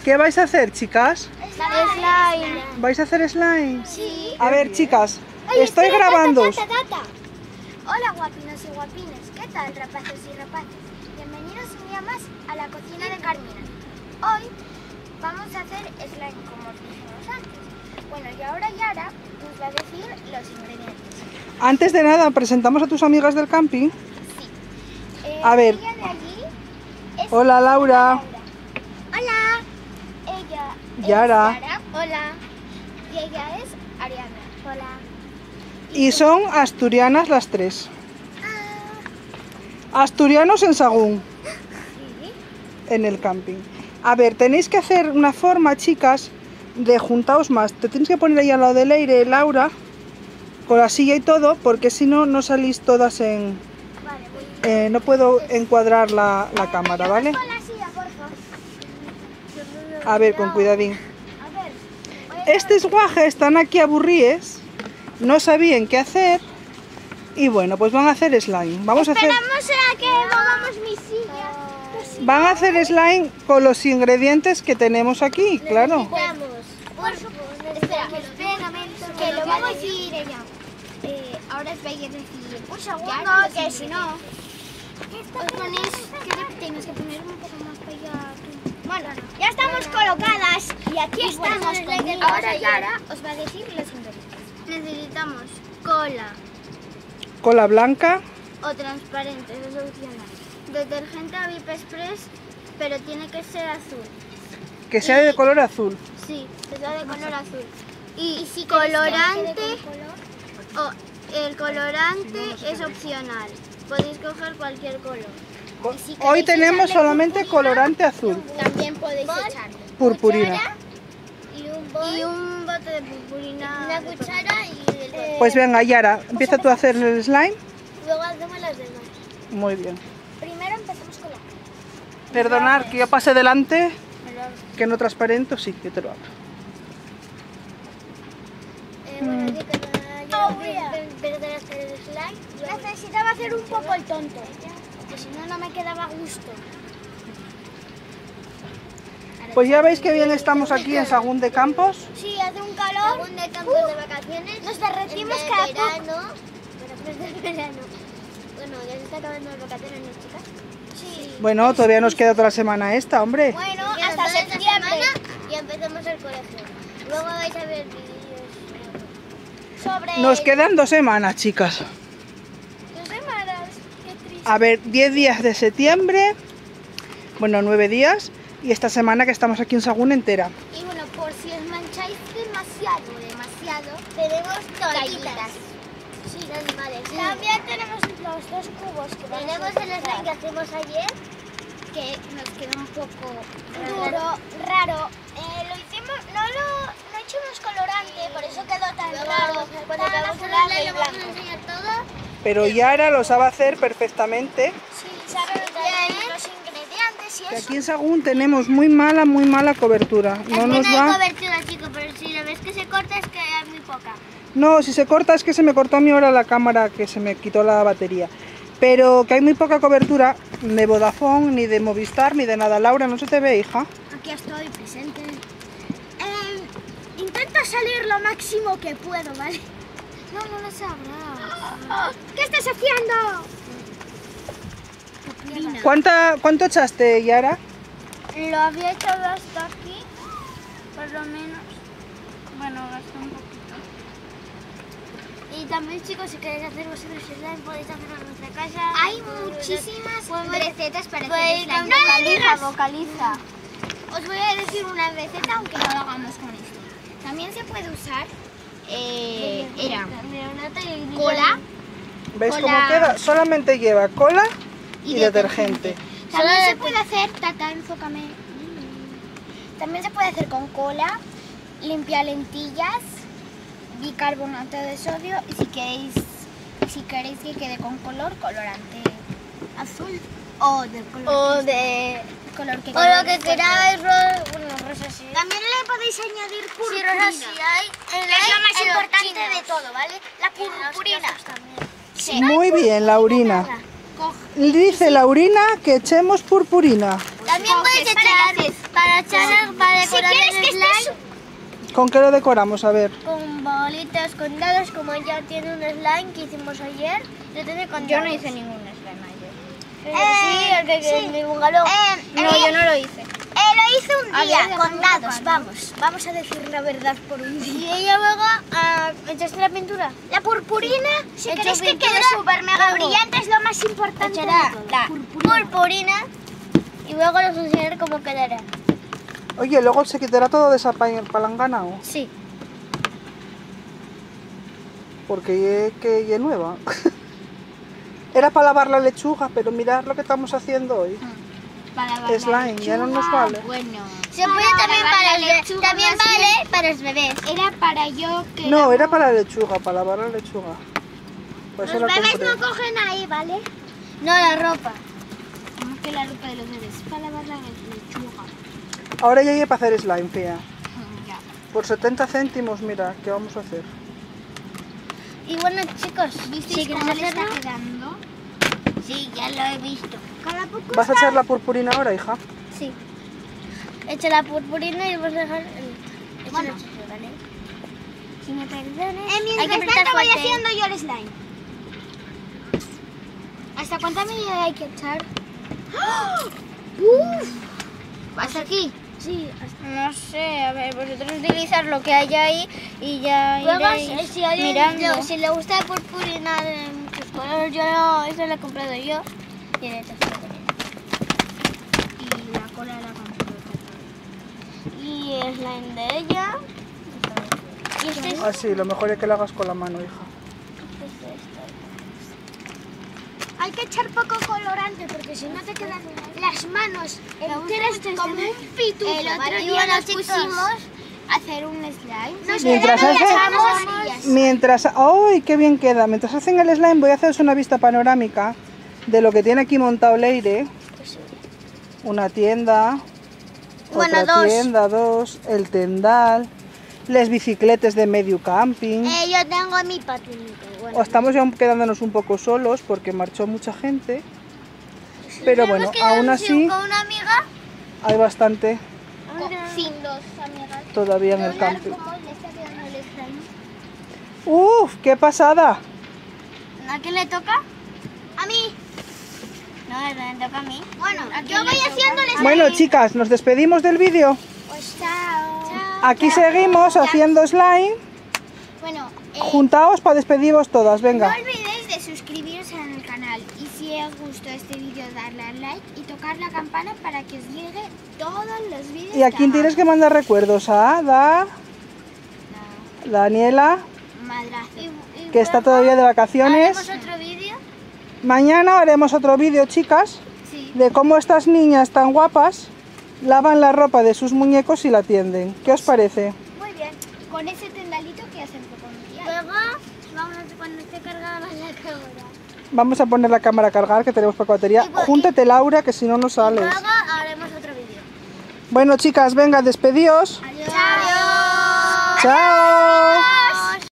¿Qué vais a hacer, chicas? Slime. ¿Vais a hacer slime? Sí. A ver, chicas, Ay, estoy espera, grabando. Tata. Hola guapinos y guapines, ¿qué tal rapaces y rapaces? Bienvenidos un día más a la cocina de Carmina. Hoy vamos a hacer slime como os dijimos antes. Bueno, y ahora Yara nos va a decir los ingredientes. Antes de nada, presentamos a tus amigas del camping. Sí. A ver. Ella de allí es Hola, Laura. Hola. Ella Yara. es Yara. Hola. Y ella es Ariana. Hola. Y son asturianas las tres. Ah, Asturianos en Sagún, sí. en el camping. A ver, tenéis que hacer una forma, chicas, de juntaos más. Te tienes que poner ahí al lado del aire, Laura, con la silla y todo, porque si no, no salís todas en... Vale, no puedo encuadrar la cámara, ¿vale? Con la silla, por favor. A ver, con cuidadín. A ver. voy a- Estos guajes están aquí aburríes, no sabían qué hacer y bueno, pues van a hacer slime. Vamos a hacer, Esperamos a que movamos mi silla. van a hacer slime con los ingredientes que tenemos aquí, claro. Por supuesto. Espera, que lo va a decir ella. Ahora os vais a decir un segundo, que si no... Os ponéis... Tienes que poner un poco más para allá. Bueno, ya estamos colocadas y aquí estamos. Ahora Yara os va a decir los ingredientes. Necesitamos cola Cola blanca, o transparente, eso es opcional. Detergente Avip Express, pero tiene que ser azul. que sea de color azul. Sí, que sea de color azul. Y si colorante, el colorante es opcional. Podéis coger cualquier color. Y si Hoy queréis tenemos echarle solamente purpurina, colorante azul, también podéis echarle. purpurina. Y un bote de purpurina. Una cuchara y Pues venga, Yara, empieza tú a hacer el slime. luego hacemos las demás. Muy bien. Primero empezamos con la Perdonar que yo pase delante, que no transparento, sí, yo te lo abro. Bueno, yo voy a perder hacer el slime. Necesitaba hacer un poco el tonto, porque si no, no me quedaba a gusto. Pues ya veis que bien estamos aquí en Sagún de Campos. Sí, hace un calor. Según de campos de vacaciones. Nos derretimos cada verano. Pero es de verano. Bueno, ya se está acabando las vacaciones, ¿no, chicas? Sí. Bueno, todavía nos queda otra semana esta, hombre. Bueno, hasta septiembre. Y empezamos el colegio. Luego vais a ver vídeos sobre... Nos quedan 2 semanas, chicas. 2 semanas. Qué triste. A ver, 10 días de septiembre, bueno, 9 días, y esta semana que estamos aquí en Sagún entera. Y bueno, por si os mancháis demasiado, tenemos toallitas. Sí, de animales. Sí. También tenemos los 2 cubos que tenemos el slime que hacemos ayer, que nos quedó un poco raro. Lo hicimos, no echamos colorante, por eso quedó tan raro. Cuando acabamos el slime lo vamos a enseñar todo. Pero Yara lo sabe hacer perfectamente. Sí, sabe bien los ingredientes y Que eso. aquí en Sagún tenemos muy mala cobertura. No nos Hay va. cobertura, chicos, pero si lo ves que se corta es que hay muy poca. No, si se corta es que se me cortó a mí ahora la cámara, que se me quitó la batería. Pero que hay muy poca cobertura de Vodafone, ni de Movistar, ni de nada. Laura, ¿no se te ve, hija? Aquí estoy presente. Intenta salir lo máximo que puedo, ¿vale? No lo sabrás. ¿Qué estás haciendo? ¿Cuánto echaste, Yara? Lo había echado hasta aquí, por lo menos. Bueno, gasté un poquito. Y también, chicos, si queréis hacer vosotros slime, podéis hacerlo en vuestra casa. Hay muchísimas recetas para hacer slime. Vocaliza. Os voy a decir una receta, aunque no lo hagamos con esto. También se puede usar cola. ¿Veis Cola. cómo queda? Solamente lleva cola y detergente. También se puede hacer, Tata, enfócame. También se puede hacer con cola, limpia lentillas, bicarbonato de sodio y si queréis que quede con colorante azul o de color lo que queráis, rosa sí. También le podéis añadir purpurina. Sí, rosa sí hay. Es lo más importante de todo, ¿vale? La purpurina. Sí. Muy bien, Laurina. Dice Laurina que echemos purpurina. La También puedes echar para decorar el slime. ¿Con qué lo decoramos? A ver. Con bolitas, con dados, como ya tiene un slime que hicimos ayer. Yo no hice ningún slime ayer. Sí, el que mi bungalow. Yo no lo hice. Lo hice un día con dados, vamos a decir la verdad por un día. Y ella luego echaste la pintura. La purpurina, si queréis que quede súper mega brillante, es lo más importante. Echará la purpurina y luego los enseñaré cómo quedará. Oye, luego se quitará todo de esa palangana, ¿o? Sí. Porque que es nueva. Era para lavar la lechuga, pero mirad lo que estamos haciendo hoy. Slime, ya no nos vale. Bueno, se puede también para lechuga. También vale para los bebés. Era para yo que. No, era para la lechuga, para lavar la lechuga. Por eso los la bebés compré. no cogen ahí, ¿vale? No, la ropa. ¿Cómo que la ropa de los bebés? Para lavar la lechuga. Ahora ya hay para hacer slime, fía. Ya. Por 70 céntimos, mira, ¿qué vamos a hacer? Y bueno, chicos, ¿visteis cómo se está quedando? Sí, ya lo he visto. ¿Vas a echar la purpurina ahora, hija? Sí. Echa la purpurina y vamos a dejar bueno, ¿vale? Si me perdones, mientras tanto voy haciendo yo el slime. ¿Hasta cuánta medida hay que echar? ¡Uf! ¿Hasta aquí? Sí. No sé, a ver, vosotros utilizar lo que hay ahí y ya iréis mirando. Si le gusta purpurina de muchos colores, yo no, eso lo he comprado yo. Y de y la cola de la compré. Y el slime de ella. Y este es... Ah, sí, lo mejor es que lo hagas con la mano, hija. Hay que echar poco colorante porque si no te quedan las manos enteras como un pitufo. El otro día nos pusimos a hacer un slime. Mientras ¡ay, qué bien queda! Mientras hacen el slime voy a haceros una vista panorámica de lo que tiene aquí montado Leire. Una tienda, Bueno, otra tienda, dos, el tendal, las bicicletas de medio camping. Yo tengo mi patinito. Bueno. O estamos ya quedándonos un poco solos porque marchó mucha gente. Pero bueno, aún así con una amiga. hay bastante Sin dos amigas. todavía en el camping. ¿Cómo le está quedando el slime? ¡Uf! ¡Qué pasada! ¿A quién le toca? A mí. No, me toca a mí. Bueno, yo voy haciendo el slime. Bueno, chicas, nos despedimos del vídeo. Pues chao. Aquí seguimos haciendo slime. Bueno, Juntaos para despediros todas, no venga. olvidéis de suscribiros al canal y si os gustó este vídeo darle al like y tocar la campana para que os llegue todos los vídeos. ¿Y a quién tienes que mandar recuerdos? A Ada, Daniela, Madrazo. que está todavía de vacaciones. ¿Haremos otro vídeo? Mañana haremos otro vídeo, chicas, Sí. de cómo estas niñas tan guapas lavan la ropa de sus muñecos y la tienden. ¿Qué os parece? Muy bien. Con ese tendalito que hacen poco día. Luego vamos a hacer cuando esté cargada la cámara. Vamos a poner la cámara a cargar, que tenemos poca batería. Júntate, Laura, que si no, no sales. Luego haremos otro vídeo. Bueno, chicas, venga, despedíos. Adiós. Chao. ¡Chao!